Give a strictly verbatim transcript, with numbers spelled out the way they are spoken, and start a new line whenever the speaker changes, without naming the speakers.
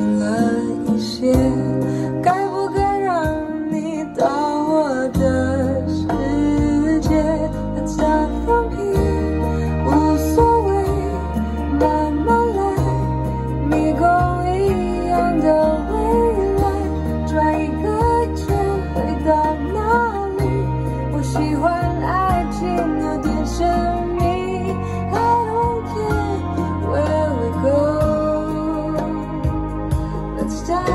近了一些，该不该让你到我的世界？假放屁无所谓，慢慢来，迷宫一样的未来，转一个圈回到哪里？我喜欢爱情有点神秘。I don't care where we go. Let's start.